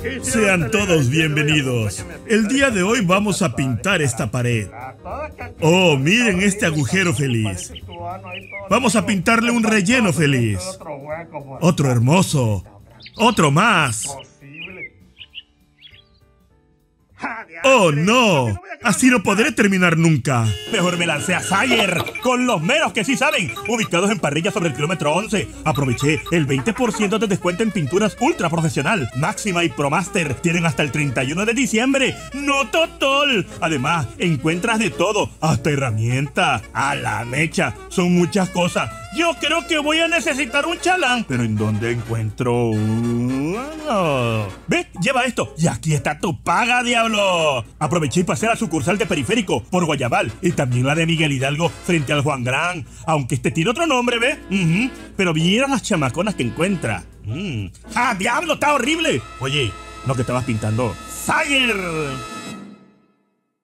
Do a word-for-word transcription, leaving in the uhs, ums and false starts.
Sean todos bienvenidos. El día de hoy vamos a pintar esta pared. Oh, miren este agujero feliz. Vamos a pintarle un relleno feliz. Otro hermoso. Otro más. ¡Oh, no! Así no podré terminar nunca. Mejor me lancé a Sayer con los meros que sí saben, ubicados en parrilla sobre el kilómetro once. Aproveché el veinte por ciento de descuento en pinturas ultra profesional. Máxima y ProMaster tienen hasta el treinta y uno de diciembre. ¡No totol! Además, encuentras de todo, hasta herramientas. A la mecha, son muchas cosas. Yo creo que voy a necesitar un chalán. ¿Pero en dónde encuentro uno? Ve, lleva esto. Y aquí está tu paga, diablo. Aproveché y pasé a la sucursal de Periférico por Guayabal. Y también la de Miguel Hidalgo frente al Juan Gran. Aunque este tiene otro nombre, ¿ve? Uh-huh. Pero vieron las chamaconas que encuentra. Mm. ¡Ah, diablo! ¡Está horrible! Oye, ¿no que estabas pintando? ¡Sayer!